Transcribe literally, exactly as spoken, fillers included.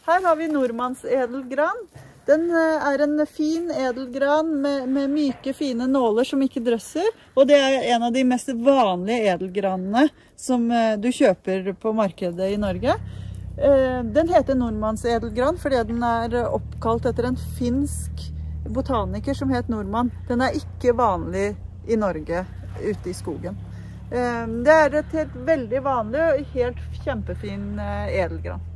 Her har vi nordmannsedelgran. Den er en fin edelgran med, med myke, fine nåler som ikke drøsser. Og det er en av de mest vanlige edelgranene som du kjøper på markedet i Norge. Den heter nordmannsedelgran fordi den er oppkalt etter en finsk botaniker som het Nordmann. Den er ikke vanlig i Norge ute i skogen. Det er et helt veldig vanlig og helt kjempefin edelgran.